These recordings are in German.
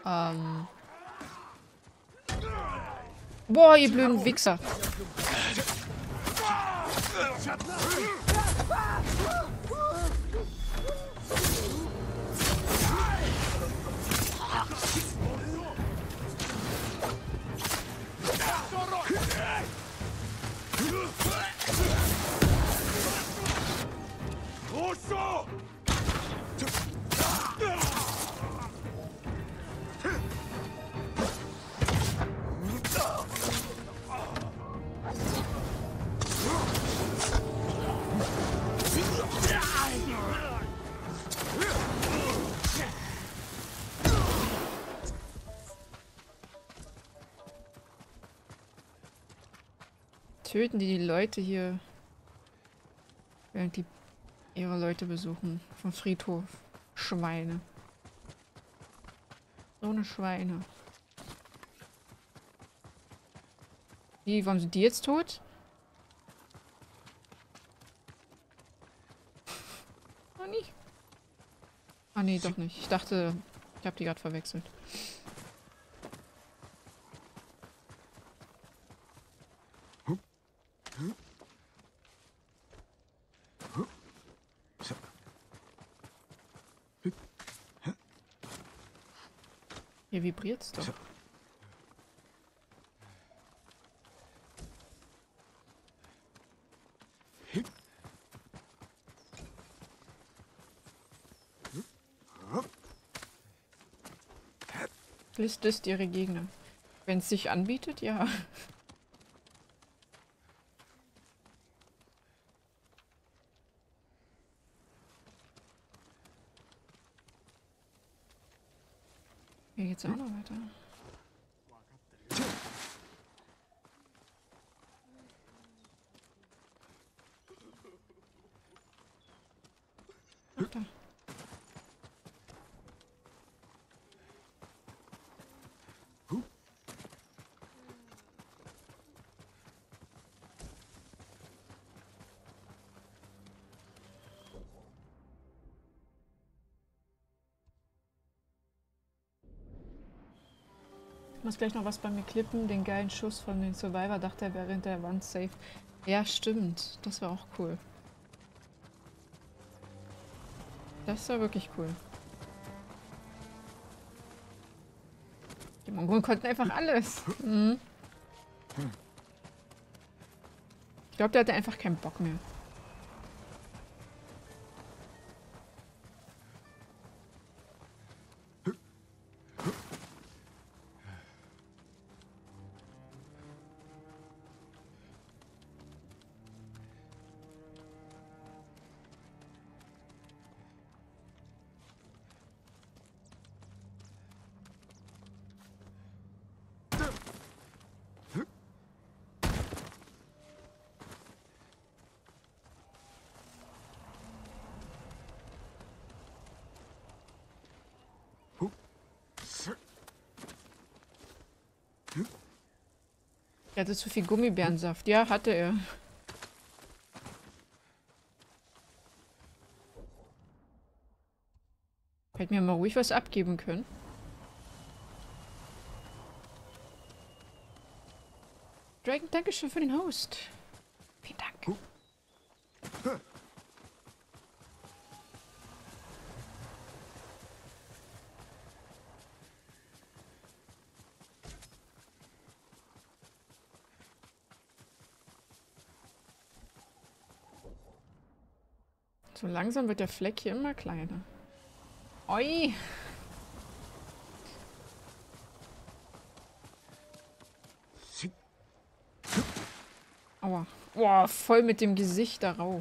Boah, ihr blöden Wichser. Töten die Leute hier, während die ihre Leute besuchen. Vom Friedhof. Schweine. So eine Schweine. Wie, warum sind die jetzt tot? Oh, nicht. Ah, nee, doch nicht. Ich dachte, ich habe die gerade verwechselt. Hier vibriert's doch. Ist ihre Gegner. Wenn es sich anbietet, ja. Hier geht's auch noch weiter. Ach, da. Ich muss gleich noch was bei mir klippen. Den geilen Schuss von den Survivor dachte er wäre hinter der Wand safe. Ja, stimmt. Das war auch cool. Das war wirklich cool. Die Mongolen konnten einfach alles. Mhm. Ich glaube, der hatte einfach keinen Bock mehr. Er hatte zu viel Gummibärensaft. Ja, hatte er. Hätte mir mal ruhig was abgeben können. Dragon, Dankeschön für den Host. Vielen Dank. So langsam wird der Fleck hier immer kleiner. Oi! Aua. Boah, voll mit dem Gesicht darauf.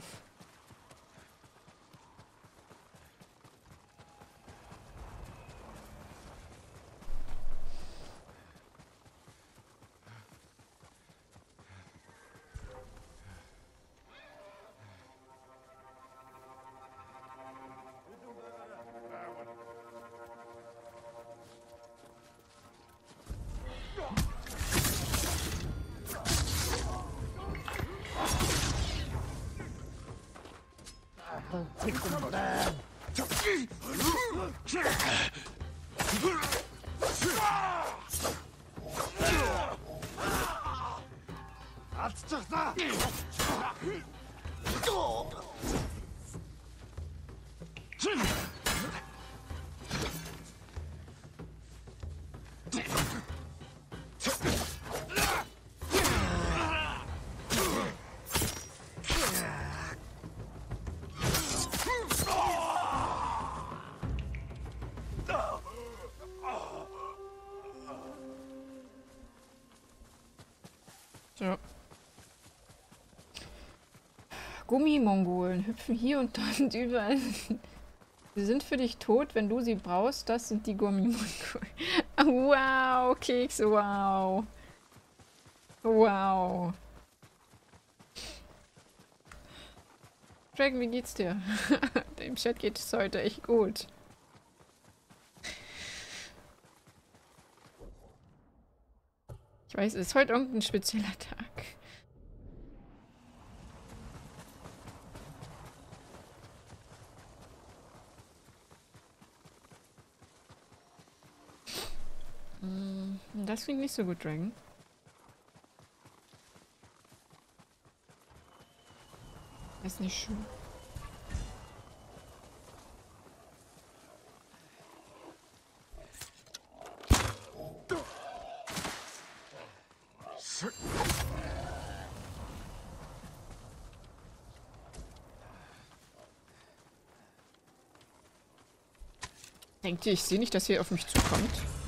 So. Gummimongolen hüpfen hier und dort überall. Sie sind für dich tot, wenn du sie brauchst. Das sind die Gummimongolen. Wow, Keks, wow. Wow. Dragon, wie geht's dir? Dem Chat geht es heute echt gut. Ich weiß, es ist heute irgendein spezieller Tag. Das klingt nicht so gut, Dragon. Ist nicht schön. Denkt ihr, ich sehe nicht, dass ihr auf mich zukommt?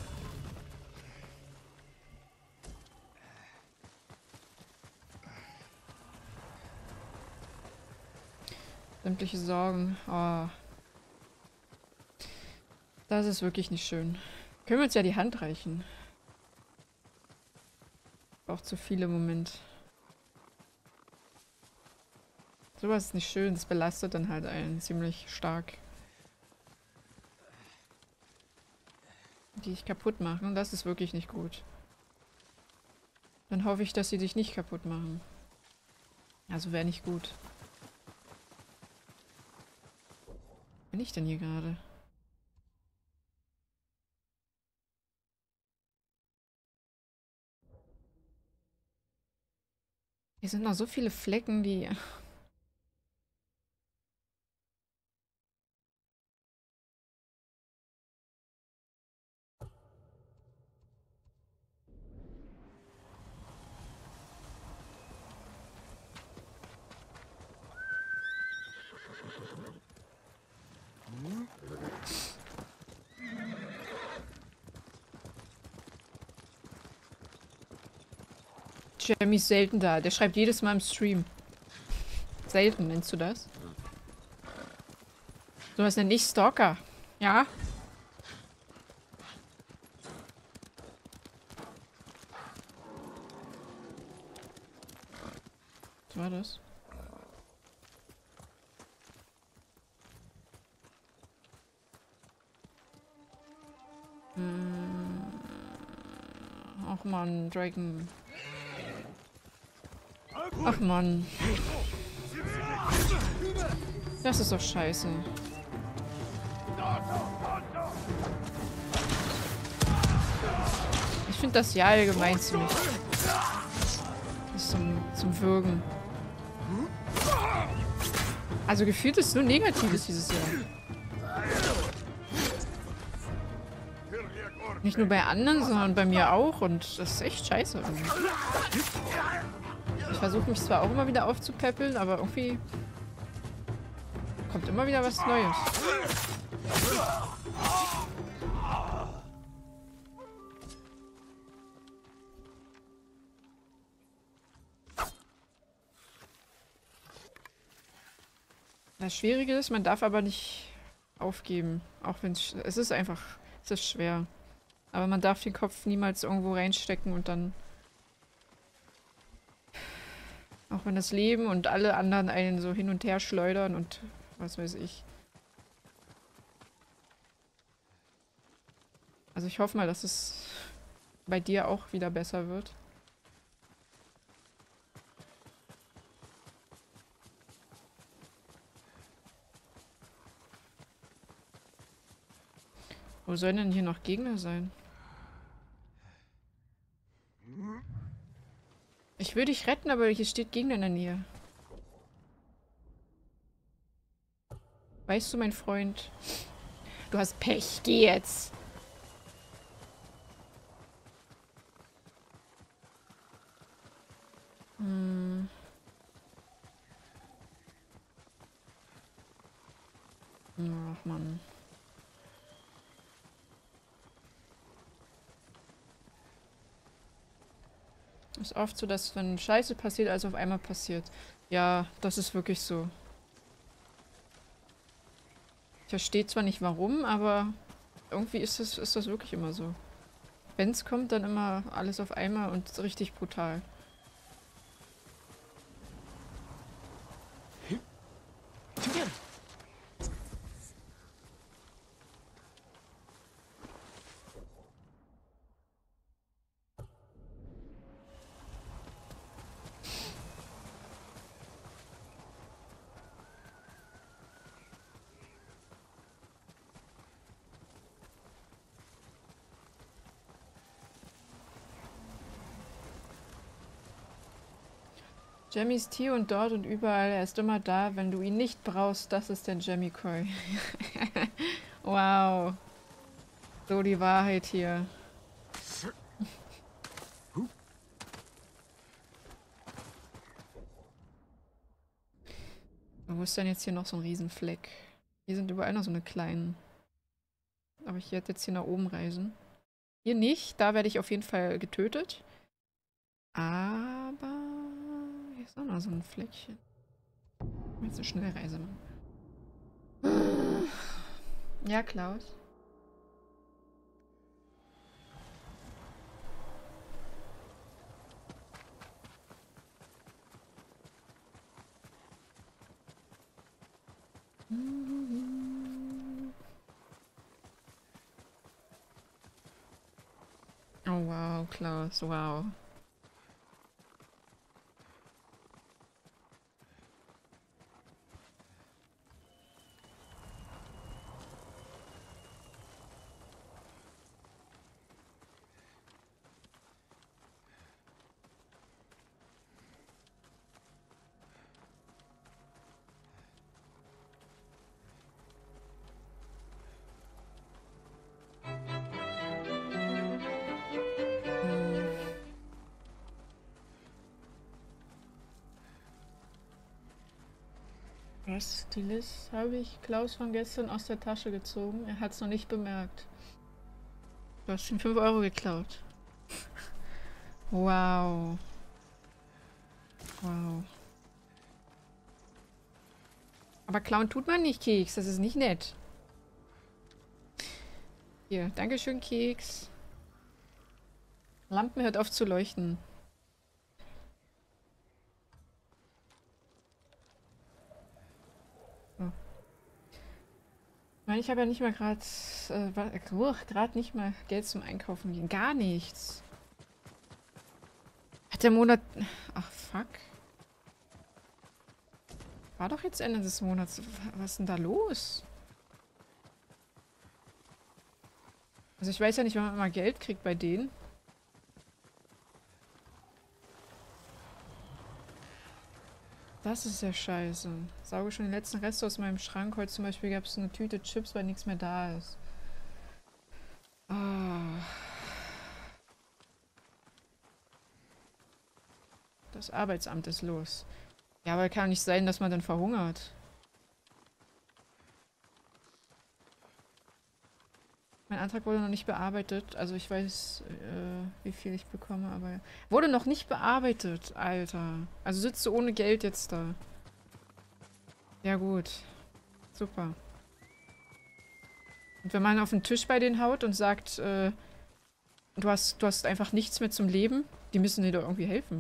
Sämtliche Sorgen. Oh. Das ist wirklich nicht schön. Können wir uns ja die Hand reichen. Auch zu viel im Moment. Sowas ist nicht schön. Das belastet dann halt einen ziemlich stark. Die dich kaputt machen, das ist wirklich nicht gut. Dann hoffe ich, dass sie dich nicht kaputt machen. Also wäre nicht gut. Was bin ich denn hier gerade? Hier sind noch so viele Flecken, die... Jeremy ist selten da. Der schreibt jedes Mal im Stream. Selten, nennst du das? Du hast einen nicht Stalker. Ja? Was war das? Ach man, Dragon. Ach man. Das ist doch scheiße. Ich finde das Jahr allgemein ziemlich. Das ist zum Würgen. Also gefühlt ist es nur Negatives dieses Jahr. Nicht nur bei anderen, sondern bei mir auch. Und das ist echt scheiße. Ich versuche mich zwar auch immer wieder aufzupäppeln, aber irgendwie kommt immer wieder was Neues. Das Schwierige ist, man darf aber nicht aufgeben. Auch wenn es ist einfach, es ist schwer. Aber man darf den Kopf niemals irgendwo reinstecken und dann... Auch wenn das Leben und alle anderen einen so hin und her schleudern und was weiß ich. Also ich hoffe mal, dass es bei dir auch wieder besser wird. Wo sollen denn hier noch Gegner sein? Ich würde dich retten, aber hier steht Gegner in der Nähe. Weißt du, mein Freund? Du hast Pech. Geh jetzt. Hm. Ach, Mann. Ist oft so, dass wenn Scheiße passiert, alles auf einmal passiert. Ja, das ist wirklich so. Ich verstehe zwar nicht warum, aber irgendwie ist das wirklich immer so. Wenn es kommt, dann immer alles auf einmal und richtig brutal. Jammy ist hier und dort und überall. Er ist immer da, wenn du ihn nicht brauchst. Das ist der Jammy Koi. Wow. So die Wahrheit hier. Wo ist denn jetzt hier noch so ein Riesenfleck? Hier sind überall noch so eine kleinen. Aber ich werde jetzt hier nach oben reisen. Hier nicht. Da werde ich auf jeden Fall getötet. Aber hier ist auch noch so ein Fleckchen. Jetzt eine Schnellreise machen. Ja, Klaus. Oh wow, Klaus, wow. Was? Die List habe ich Klaus von gestern aus der Tasche gezogen. Er hat es noch nicht bemerkt. Du hast ihm 5 Euro geklaut. Wow. Wow. Aber klauen tut man nicht, Keks. Das ist nicht nett. Hier, dankeschön, Keks. Lampen hört auf zu leuchten. Oh. Ich meine, ich habe ja nicht mal gerade nicht mal Geld zum Einkaufen gehen. Gar nichts. Hat der Monat... Ach, fuck. War doch jetzt Ende des Monats. Was ist denn da los? Also ich weiß ja nicht, wann man immer Geld kriegt bei denen. Das ist ja scheiße. Sauge schon den letzten Rest aus meinem Schrank. Heute zum Beispiel gab es eine Tüte Chips, weil nichts mehr da ist. Ah. Das Arbeitsamt ist los. Ja, aber kann nicht sein, dass man dann verhungert. Mein Antrag wurde noch nicht bearbeitet. Also ich weiß, wie viel ich bekomme, aber... Wurde noch nicht bearbeitet, Alter. Also sitzt du ohne Geld jetzt da. Ja gut. Super. Und wenn man auf den Tisch bei denen haut und sagt, du hast einfach nichts mehr zum Leben, die müssen dir doch irgendwie helfen.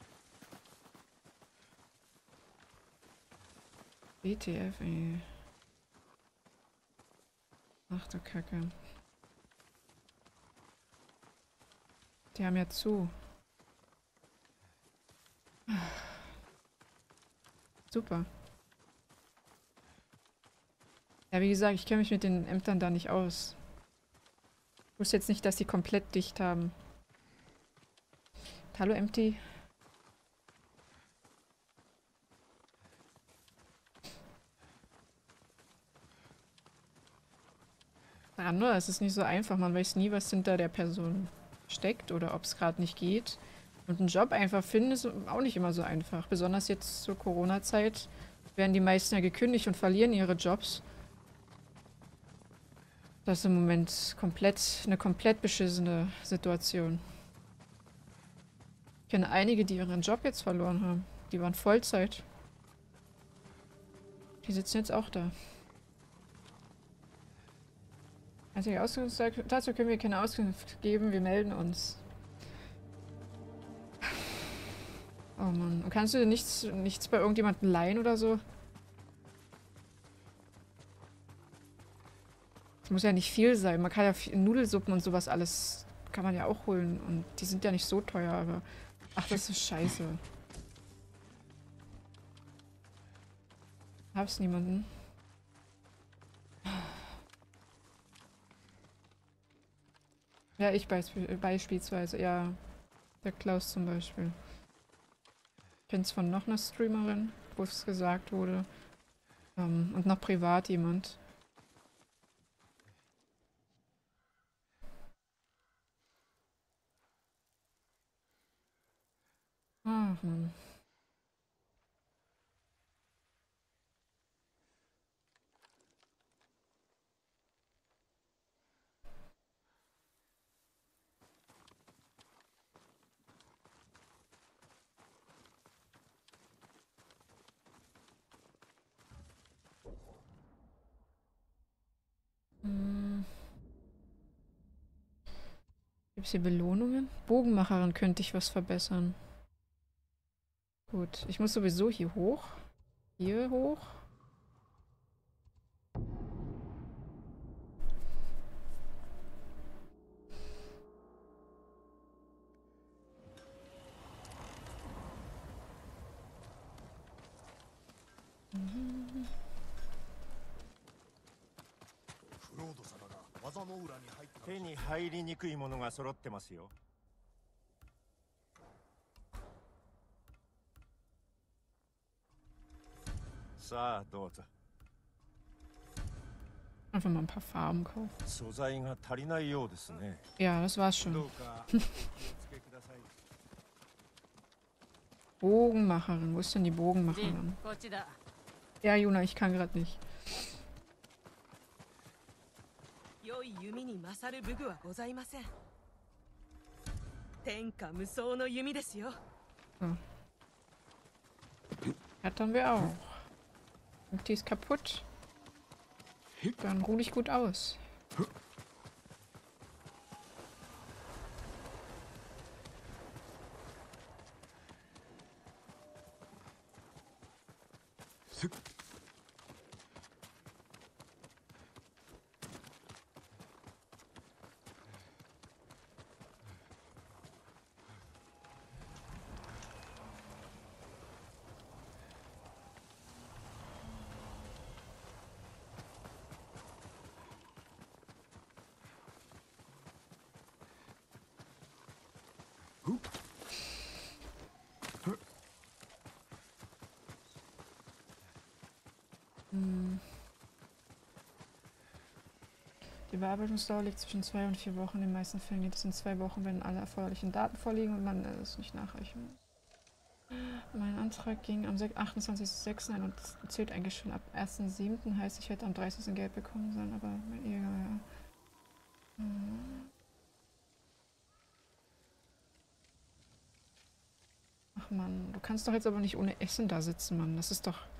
WTF, ey. Ach du Kacke. Die haben ja zu. Super. Ja, wie gesagt, ich kenne mich mit den Ämtern da nicht aus. Ich wusste jetzt nicht, dass die komplett dicht haben. Hallo, Empty. andere. Es ist nicht so einfach. Man weiß nie, was hinter der Person steckt oder ob es gerade nicht geht. Und einen Job einfach finden ist auch nicht immer so einfach. Besonders jetzt zur Corona-Zeit werden die meisten ja gekündigt und verlieren ihre Jobs. Das ist im Moment eine komplett beschissene Situation. Ich kenne einige, die ihren Job jetzt verloren haben. Die waren Vollzeit. Die sitzen jetzt auch da. Einzige Auskunft dazu können wir keine Auskunft geben. Wir melden uns. Oh Mann. Und kannst du dir nichts bei irgendjemandem leihen oder so? Es muss ja nicht viel sein. Man kann ja Nudelsuppen und sowas alles kann man ja auch holen. Und die sind ja nicht so teuer, aber... Ach, das ist scheiße. Hab's niemanden. Ja, ich beispielsweise. Ja, der Klaus zum Beispiel. Ich kenn's von noch einer Streamerin, wo es gesagt wurde. Und noch privat jemand. Ach, Mann. Hm. Gibt's hier Belohnungen? Bogenmacherin könnte ich was verbessern. Gut, ich muss sowieso hier hoch. Hier hoch. Einfach mal ein paar Farben kaufen. Ja, das war's schon. Bogenmacherin. Wo ist denn die Bogenmacherin? Ja, Juna, ich kann gerade nicht. So. Hatten wir auch. Und die ist kaputt. Dann ruhe ich gut aus. Die Bearbeitungsdauer liegt zwischen 2 und 4 Wochen. In den meisten Fällen geht es in 2 Wochen, wenn alle erforderlichen Daten vorliegen und man es nicht nachreichen muss. Mein Antrag ging am 28.06. ein und zählt eigentlich schon ab 1.07. Heißt, ich hätte am 30. Geld bekommen sollen, aber egal. Ach Mann, du kannst doch jetzt aber nicht ohne Essen da sitzen, Mann. Das ist doch...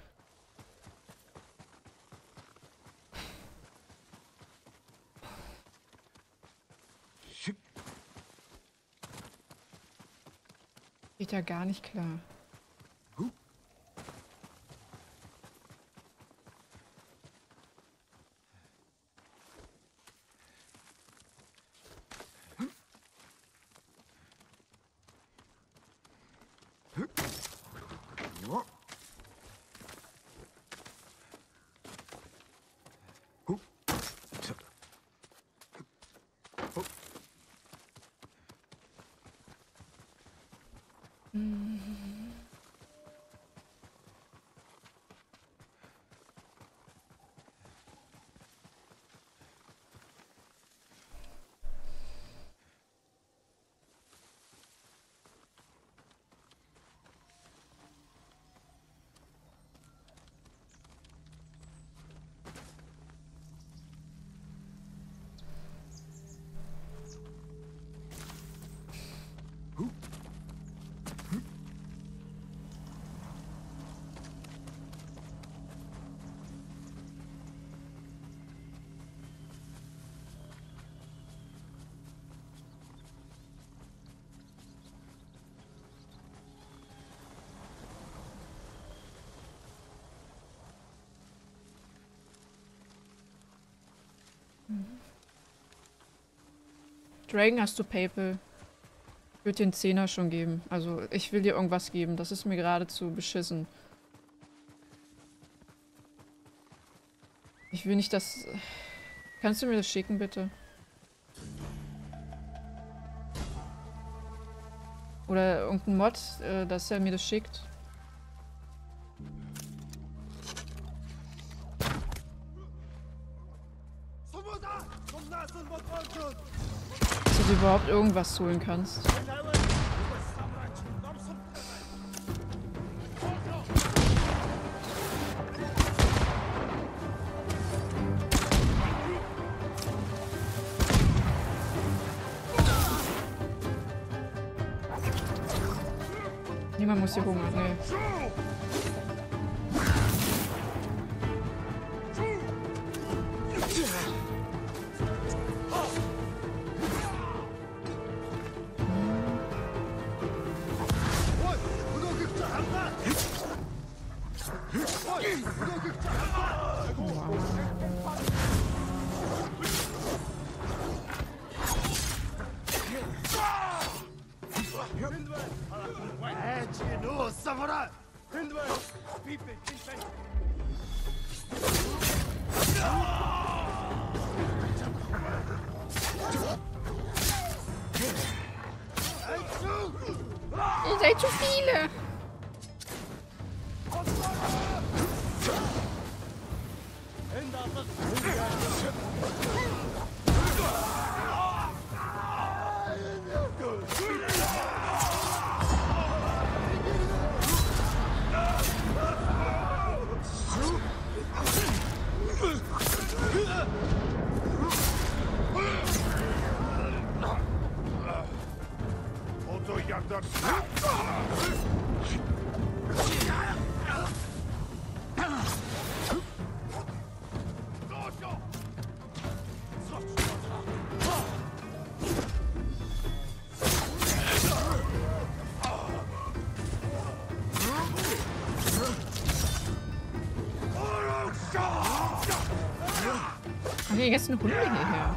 Geht ja gar nicht klar. Dragon, hast du PayPal? Ich würde dir einen Zehner schon geben. Also, ich will dir irgendwas geben. Das ist mir geradezu beschissen. Ich will nicht, dass... Kannst du mir das schicken, bitte? Oder irgendein Mod, dass er mir das schickt. Dass du dir überhaupt irgendwas holen kannst. Niemand muss hier hungern, nee. Ihr seid zu viele! Okay, jetzt eine Hunde hierher.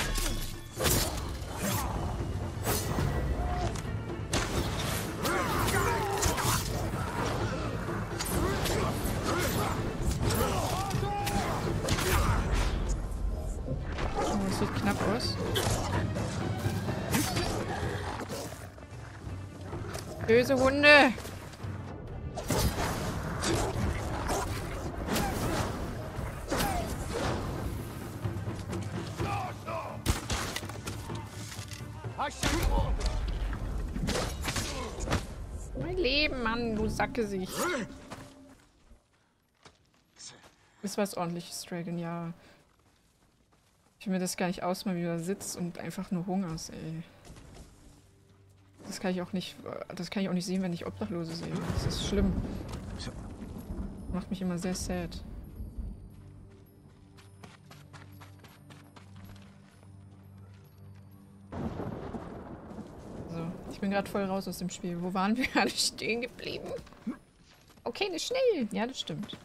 Oh, das sieht knapp aus. Böse Hunde! Mein Leben, Mann, du Sackgesicht. Ist was ordentliches, Dragon, ja. Ich will mir das gar nicht ausmalen, wie du da sitzt und einfach nur hungerst, ey. Das kann ich auch nicht sehen, wenn ich Obdachlose sehe. Das ist schlimm. Macht mich immer sehr sad. So, ich bin gerade voll raus aus dem Spiel. Wo waren wir alle stehen geblieben? Okay, nicht schnell. Ja, das stimmt.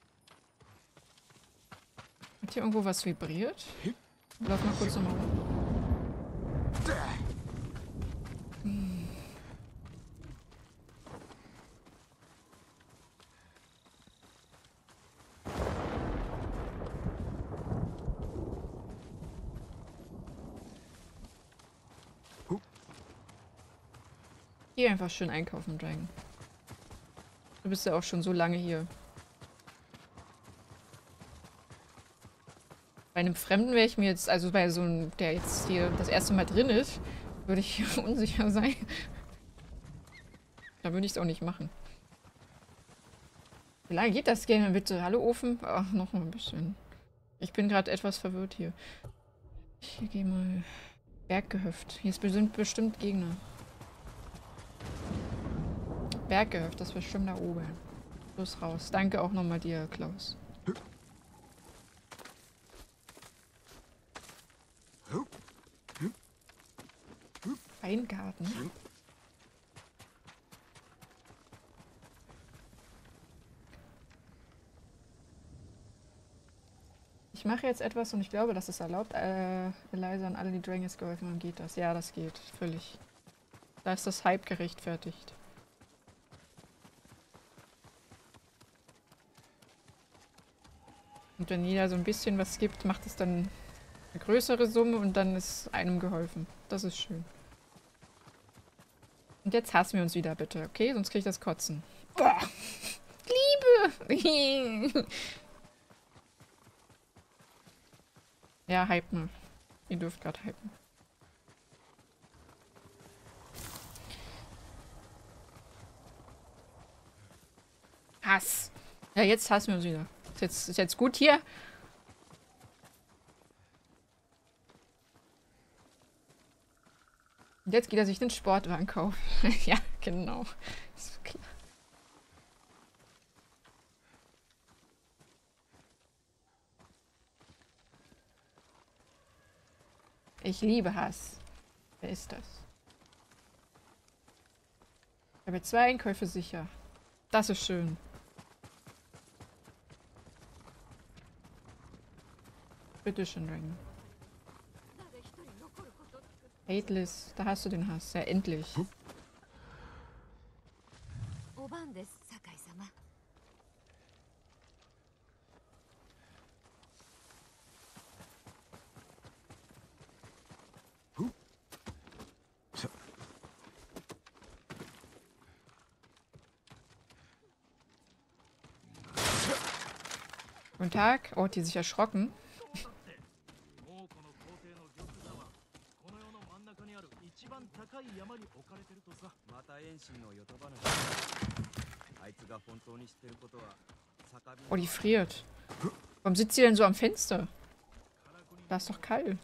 Hat hier irgendwo was vibriert? Lauf mal kurz nochmal rum. Geh einfach schön einkaufen, Dragon. Du bist ja auch schon so lange hier. Bei einem Fremden wäre ich mir jetzt, also bei so einem, der jetzt hier das erste Mal drin ist, würde ich unsicher sein. Da würde ich es auch nicht machen. Wie lange geht das Game bitte? Hallo Ofen? Ach, noch mal ein bisschen. Ich bin gerade etwas verwirrt hier. Ich gehe mal... Berggehöft. Hier sind bestimmt Gegner. Berggehöft, das ist bestimmt da oben. Los raus. Danke auch nochmal dir, Klaus. Weingarten. Ich mache jetzt etwas und ich glaube, das ist erlaubt. Eliza und alle, die Drangis geholfen haben, geht das? Ja, das geht. Völlig. Da ist das Hype gerechtfertigt. Und wenn jeder so ein bisschen was gibt, macht es dann eine größere Summe und dann ist einem geholfen. Das ist schön. Und jetzt hassen wir uns wieder, bitte, okay? Sonst kriege ich das Kotzen. Boah. Liebe! Ja, hype mal. Ihr dürft gerade hypen. Hass. Ja, jetzt hassen wir uns wieder. Ist jetzt gut hier? Und jetzt geht er sich den Sportwagen kaufen. Ja, genau. Ist klar. Ich liebe Hass. Wer ist das? Ich habe 2 Einkäufe sicher. Das ist schön. Bitteschön, Ring. Hateless, da hast du den Hass. Ja, endlich. Guten Tag. Oh, hat die sich erschrocken. Oh, die friert. Warum sitzt sie denn so am Fenster? Da ist doch kalt.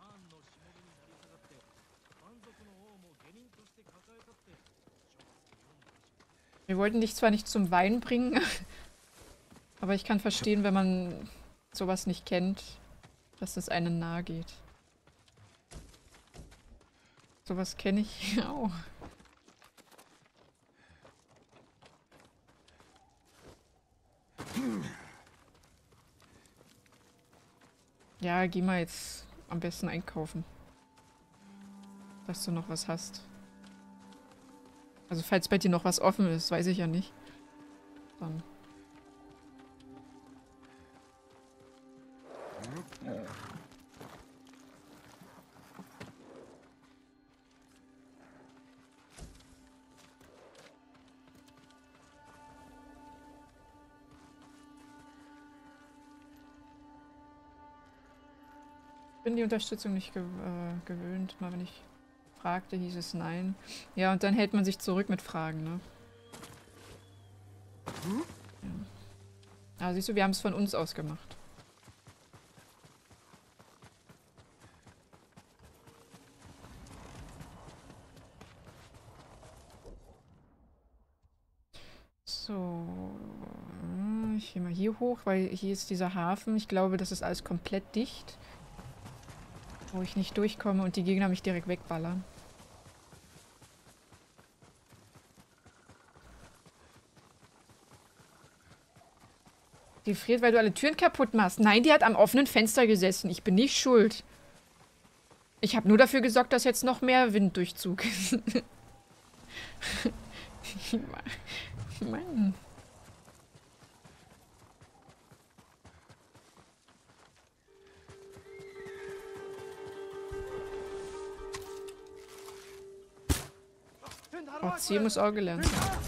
Wir wollten dich zwar nicht zum Wein bringen, aber ich kann verstehen, wenn man sowas nicht kennt, dass es einem nahe geht. Sowas kenne ich auch. Ja, geh mal jetzt am besten einkaufen. Dass du noch was hast. Also falls bei dir noch was offen ist, weiß ich ja nicht. Dann. Ich bin die Unterstützung nicht gewöhnt. Mal wenn ich fragte, hieß es nein. Ja, und dann hält man sich zurück mit Fragen, ne? Ja. Ah, siehst du, wir haben es von uns aus gemacht. So. Ich gehe mal hier hoch, weil hier ist dieser Hafen. Ich glaube, das ist alles komplett dicht. Wo ich nicht durchkomme und die Gegner mich direkt wegballern. Die friert, weil du alle Türen kaputt machst. Nein, die hat am offenen Fenster gesessen. Ich bin nicht schuld. Ich habe nur dafür gesorgt, dass jetzt noch mehr Winddurchzug ist. Mann. Oh, C muss auch gelernt sein.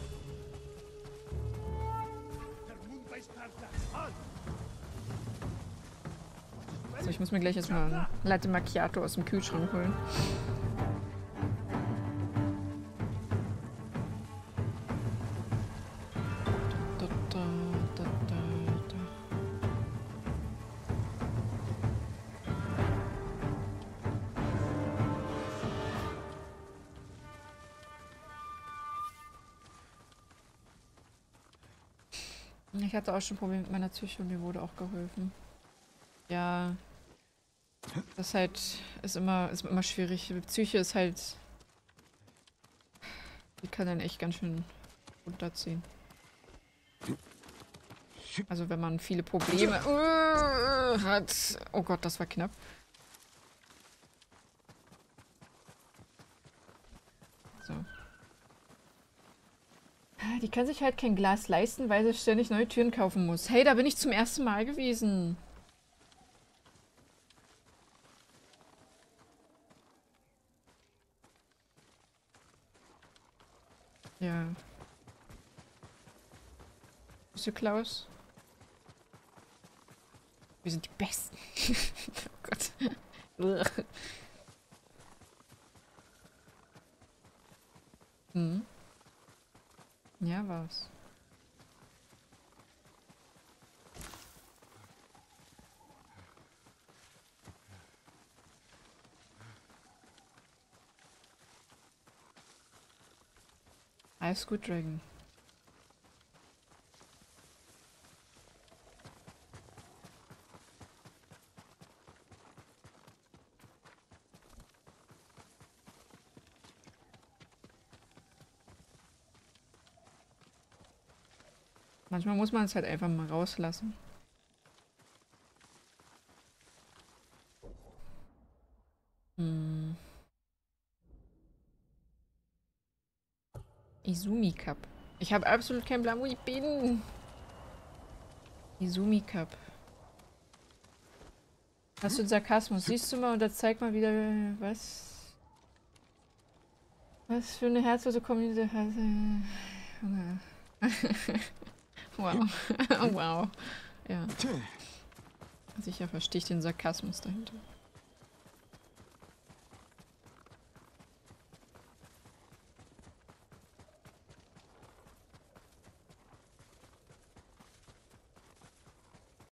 So, ich muss mir gleich erstmal ein Latte Macchiato aus dem Kühlschrank holen. Ich hatte auch schon Probleme mit meiner Psyche und mir wurde auch geholfen. Ja. Das halt ist immer schwierig. Die Psyche ist halt. Die kann dann echt ganz schön runterziehen. Also wenn man viele Probleme hat. Oh Gott, das war knapp. So. Die kann sich halt kein Glas leisten, weil sie ständig neue Türen kaufen muss. Hey, da bin ich zum ersten Mal gewesen. Ja. Bist du Klaus? Wir sind die Besten. Oh Gott. Hm. Ja, was? Alles gut, Dragon. Manchmal muss man es halt einfach mal rauslassen. Hm. Izumi Cup. Ich habe absolut keinen Plan, wo ich bin. Izumi Cup. Hast du Sarkasmus? Siehst du mal und da zeig mal wieder, was... Was für eine herzlose Community hat. Wow. Wow. Ja. Sicher verstehe ich den Sarkasmus dahinter.